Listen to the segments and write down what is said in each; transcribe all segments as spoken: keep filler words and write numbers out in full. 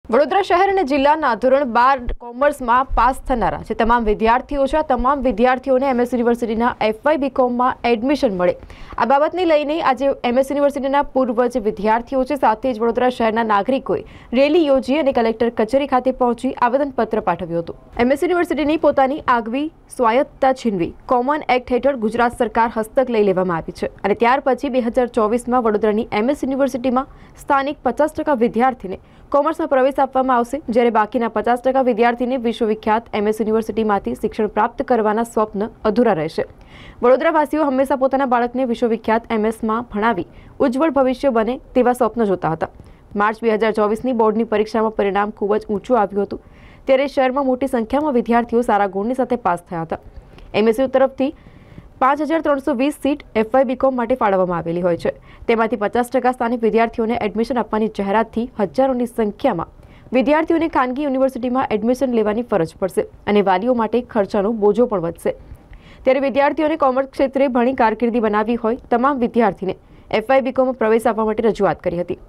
વડોદરા શહેર અને જિલ્લાના ધોરણ બાર કોમર્સમાં પાસ થનારા જે તમામ વિદ્યાર્થીઓ છે તમામ વિદ્યાર્થીઓને એમએસ યુનિવર્સિટીના એફવાય બીકોમમાં એડમિશન મળે આ બાબતને લઈને આજે એમએસ યુનિવર્સિટીના પૂર્વ જે વિદ્યાર્થીઓ છે સાથે જ વડોદરા શહેરના નાગરિકોએ રેલી યોજી અને કલેક્ટર કચેરી ખાતે પહોંચી આવેદનપત્ર પાઠવ્યું હતું। એમએસ યુનિવર્સિટીની પોતાની આગવી સ્વાયત્તતા છીનવી કોમન એક્ટ હેઠળ ગુજરાત સરકાર હસ્તક લઈ લેવામાં આવી છે અને ત્યાર પછી બે હજાર ચોવીસમાં વડોદરાની એમએસ યુનિવર્સિટીમાં સ્થાનિક પચાસ ટકા વિદ્યાર્થીને કોમર્સમાં પ્રવેશ આપવામાં આવશે જ્યારે બાકીના પચાસ ટકા વિદ્યાર્થીને વિશ્વવિખ્યાત એમએસ યુનિવર્સિટીમાંથી શિક્ષણ પ્રાપ્ત કરવાના સ્વપ્ન અધૂરા રહેશે। વડોદરાવાસીઓ હંમેશા પોતાના બાળકને વિશ્વવિખ્યાત એમએસમાં ભણાવી ઉજ્જવળ ભવિષ્ય બને તેવા સ્વપ્ન જોતા હતા। માર્ચ બે હજાર ચોવીસની બોર્ડની પરીક્ષામાં પરિણામ ખૂબ જ ઊંચું આવ્યું હતું ત્યારે શહેરમાં મોટી સંખ્યામાં વિદ્યાર્થીઓ સારા ગુણની સાથે પાસ થયા હતા। એમએસયુ તરફથી પાંચ હજાર ત્રણસો વીસ સીટ એફવાય બીકોમ માટે ફાળવવામાં આવેલી હોય છે તેમાંથી પચાસ ટકા સ્થાનિક વિદ્યાર્થીઓને એડમિશન આપવાની જાહેરાતથી હજારોની સંખ્યામાં વિદ્યાર્થીઓને ખાનગી યુનિવર્સિટીમાં એડમિશન લેવાની ફરજ પડશે અને વાલીઓ માટે ખર્ચાનો બોજો પણ વધશે। ત્યારે વિદ્યાર્થીઓને કોમર્સ ક્ષેત્રે ભણી કારકિર્દી બનાવી હોય તમામ વિદ્યાર્થીને એફવાય બીકોમમાં પ્રવેશ આપવા માટે રજૂઆત કરી હતી।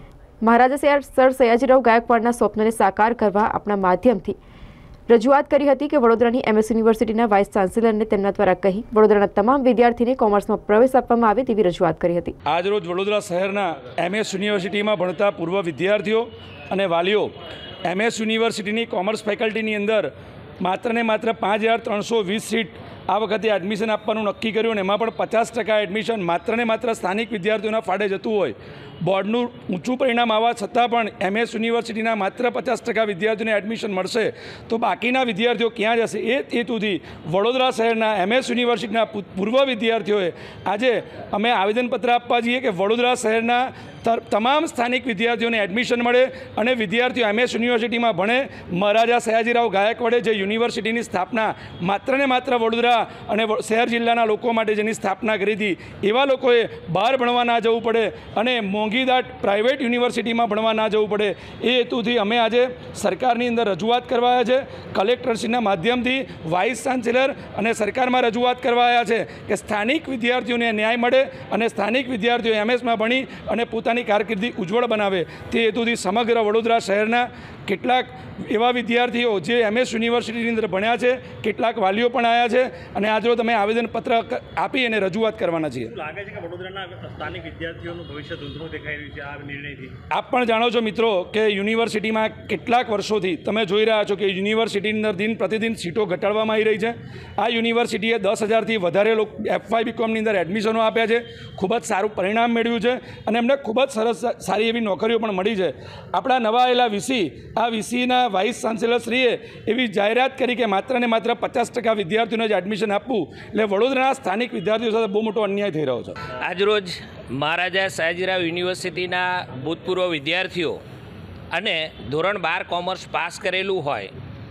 મહારાજા સર સયાજીરાવ ગાયકવાડના સ્વપ્નને સાકાર કરવા આપણા માધ્યમથી રજૂઆત કરી હતી કે વડોદરાની એમએસ યુનિવર્સિટીના વાઇસ ચાન્સેલરને તેમના દ્વારા કહી વડોદરાના તમામ વિદ્યાર્થીને કોમર્સમાં પ્રવેશ આપવામાં આવે તેવી રજૂઆત કરી હતી। આજરોજ વડોદરા શહેરના એમએસ યુનિવર્સિટીમાં ભણતા પૂર્વ વિદ્યાર્થીઓ અને વાલીઓ એમએસ યુનિવર્સિટીની કોમર્સ ફેકલ્ટીની અંદર માત્ર ને માત્ર પાંચ હજાર ત્રણસો વીસ સીટ આ વખતે એડમિશન આપવાનું નક્કી કર્યું અને એમાં પણ પચાસ ટકા એડમિશન માત્ર ને માત્ર સ્થાનિક વિદ્યાર્થીઓના ફાળે જતું હોય બોર્ડનું ઊંચું પરિણામ આવવા છતાં પણ એમએસ યુનિવર્સિટીના માત્ર પચાસ ટકા વિદ્યાર્થીઓને એડમિશન મળશે તો બાકીના વિદ્યાર્થીઓ ક્યાં જશે એ હેતુથી વડોદરા શહેરના એમએસ યુનિવર્સિટીના પૂર્વ વિદ્યાર્થીઓએ આજે અમે આવેદનપત્ર આપવા જઈએ કે વડોદરા શહેરના તમામ સ્થાનિક વિદ્યાર્થીઓને એડમિશન મળે અને વિદ્યાર્થીઓ એમએસ યુનિવર્સિટીમાં ભણે। મહારાજા સયાજીરાવ ગાયકવાડે જે યુનિવર્સિટીની સ્થાપના માત્ર ને માત્ર વડોદરા અને શહેર જિલ્લાના લોકો માટે જેની સ્થાપના કરી હતી એવા લોકોએ બહાર ભણવા ના જવું પડે અને મોંઘીદાટ પ્રાઇવેટ યુનિવર્સિટીમાં ભણવા ના જવું પડે એ હેતુથી અમે આજે સરકારની અંદર રજૂઆત કરવા આવ્યા છે। કલેક્ટરશ્રીના માધ્યમથી વાઇસ ચાન્સેલર અને સરકારમાં રજૂઆત કરવા આવ્યા છે કે સ્થાનિક વિદ્યાર્થીઓને ન્યાય મળે અને સ્થાનિક વિદ્યાર્થીઓ એમએસમાં ભણી અને પોતાની કારકિર્દી ઉજ્જવળ બનાવે તે હેતુથી સમગ્ર વડોદરા શહેરના કેટલાક એવા વિદ્યાર્થીઓ જે એમએસ યુનિવર્સિટીની અંદર ભણ્યા છે કેટલાક વાલીઓ પણ આવ્યા છે અને આજે તમે આવેદનપત્ર આપી અને રજૂઆત કરવાના છીએ। લાગે છે કે વડોદરાના સ્થાનિક વિદ્યાર્થીઓનું ભવિષ્ય ધૂંધળું દેખાઈ રહ્યું છે આ નિર્ણયથી। આપ પણ જાણો છો મિત્રો કે યુનિવર્સિટીમાં કેટલાક વર્ષોથી તમે જોઈ રહ્યા છો કે યુનિવર્સિટીની અંદર દિન પ્રતિદિન સીટો ઘટાડવામાં આવી રહી છે। આ યુનિવર્સિટીએ દસ હજારથી વધારે લોકો એફવાય બીકોમની અંદર એડમિશનો આપ્યા છે, ખૂબ જ સારું પરિણામ મેળવ્યું છે અને એમને ખૂબ જ સરસ સારી એવી નોકરીઓ પણ મળી છે। આપણા નવા આવેલા વીસી આ વીસીના વાઇસ ચાન્સેલરશ્રીએ એવી જાહેરાત કરી કે માત્ર ને માત્ર પચાસ ટકા વિદ્યાર્થીઓને જ એડમિશન આપવું એટલે વડોદરાના સ્થાનિક વિદ્યાર્થીઓ સાથે બહુ મોટો અન્યાય થઈ રહ્યો છે। આજરોજ મહારાજા સયાજીરાવ યુનિવર્સિટીના ભૂતપૂર્વ વિદ્યાર્થીઓ અને ધોરણ બાર કોમર્સ પાસ કરેલું હોય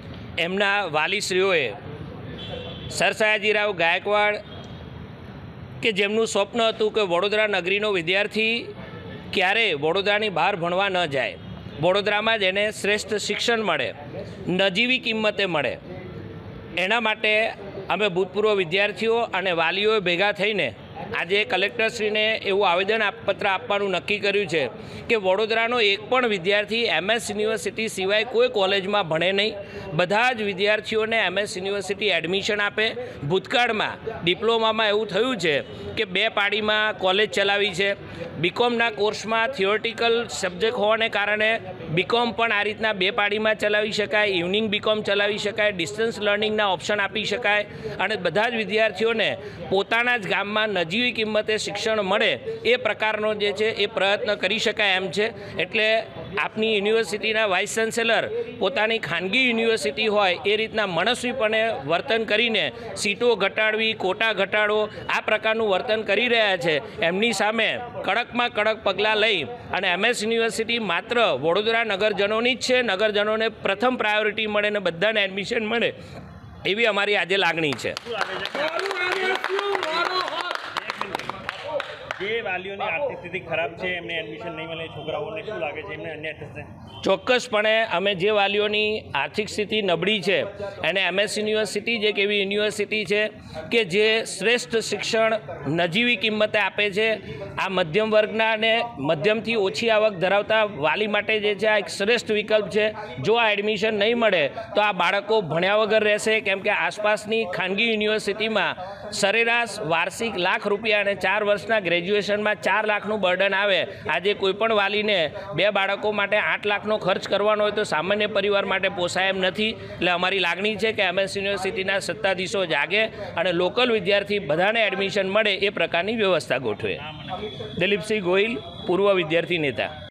એમના વાલીશ્રીઓએ સર સયાજીરાવ ગાયકવાડ કે જેમનું સ્વપ્ન હતું કે વડોદરા નગરીનો વિદ્યાર્થી ક્યારે વડોદરાની બહાર ભણવા ન જાય, વડોદરામાં જ એને શ્રેષ્ઠ શિક્ષણ મળે, નજીવી કિંમતે મળે, એના માટે અમે ભૂતપૂર્વ વિદ્યાર્થીઓ અને વાલીઓએ ભેગા થઈને આજે કલેક્ટરશ્રીને એવું આવેદન પત્ર આપવાનું નક્કી કર્યું છે કે વડોદરાનો એક પણ વિદ્યાર્થી એમએસ યુનિવર્સિટી સિવાય કોઈ કોલેજમાં ભણે નહીં, બધા જ વિદ્યાર્થીઓને એમએસ યુનિવર્સિટી એડમિશન આપે। ભૂતકાળમાં ડિપ્લોમામાં એવું થયું છે કે બે પાડીમાં કોલેજ ચલાવી છે, બીકોમના કોર્સમાં થિયોરિટિકલ સબ્જેક્ટ હોવાને કારણે બીકોમ પણ આ રીતના બે પાડીમાં ચલાવી શકાય, ઇવનિંગ બીકોમ ચલાવી શકાય, ડિસ્ટન્સ લર્નિંગના ઓપ્શન આપી શકાય અને બધા જ વિદ્યાર્થીઓને પોતાના જ ગામમાં નજીવી કિંમતે શિક્ષણ મળે એ પ્રકારનો જે છે એ પ્રયત્ન કરી શકાય એમ છે। એટલે આપની યુનિવર્સિટીના વાઇસ ચાન્સેલર પોતાની ખાનગી યુનિવર્સિટી હોય એ રીતના મનસ્વીપણે વર્તન કરીને સીટો ઘટાડવી, કોટા ઘટાડો આ પ્રકારનું વર્તન કરી રહ્યા છે। એમની સામે કડકમાં કડક પગલાં લઈ અને એમએસ યુનિવર્સિટી માત્ર વડોદરા નગરજનોની જ છે, નગરજનોને પ્રથમ પ્રાયોરિટી મળે અને બધાને એડમિશન મળે એવી અમારી આજે લાગણી છે। જે વાલીઓની આર્થિક સ્થિતિ ખરાબ છે એમને એડમિશન નહીં મળે છોકરાઓને શું લાગે છે એમને અન્યાય થશે? ચોક્કસપણે અમે જે વાલીઓની આર્થિક સ્થિતિ નબળી છે એને એમએસ યુનિવર્સિટી જે એક એવી યુનિવર્સિટી છે કે જે શ્રેષ્ઠ શિક્ષણ નજીવી કિંમતે આપે છે. આ મધ્યમ વર્ગના અને મધ્યમથી ઓછી આવક ધરાવતા વાલી માટે જે છે આ એક શ્રેષ્ઠ વિકલ્પ છે. જો આ એડમિશન નહીં મળે તો આ બાળકો ભણ્યા વગર રહેશે, કેમ કે આસપાસની ખાનગી યુનિવર્સિટીમાં સરેરાશ વાર્ષિક લાખ રૂપિયા અને ચાર વર્ષના ગ્રેજ્યુએશનમાં ચાર લાખનું બર્ડન આવે. આજે કોઈપણ વાલીને બે બાળકો માટે આઠ લાખનો ખર્ચ કરવાનો હોય તો સામાન્ય પરિવાર માટે પોસાય એમ નથી. એટલે અમારી લાગણી છે કે એમએસ યુનિવર્સિટીના સત્તાધીશો જાગે અને લોકલ વિદ્યાર્થી બધાને એડમિશન મળે એ પ્રકારની વ્યવસ્થા ગોઠવે. દિલીપસિંહ ગોહિલ, પૂર્વ વિદ્યાર્થી નેતા.